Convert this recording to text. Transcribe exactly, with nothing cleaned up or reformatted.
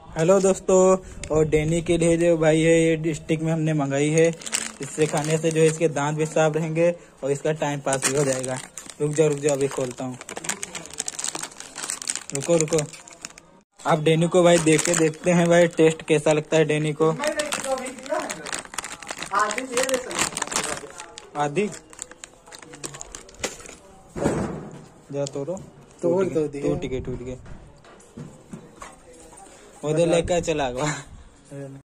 Hello दोस्तों, और डेनी के लिए जो भाई है ये स्टिक में हमने मंगाई है। इससे खाने से जो है इसके दांत भी साफ रहेंगे और इसका टाइम पास भी हो जाएगा। रुक जाओ रुक जाओ अभी खोलता हूँ। रुको रुको, आप डेनी को भाई देख के देखते हैं भाई टेस्ट कैसा लगता है डेनी को। आदि जा तोड़ो, तोड़ दो दिए। टूट गए टूट गए उधर लेकर चला गया।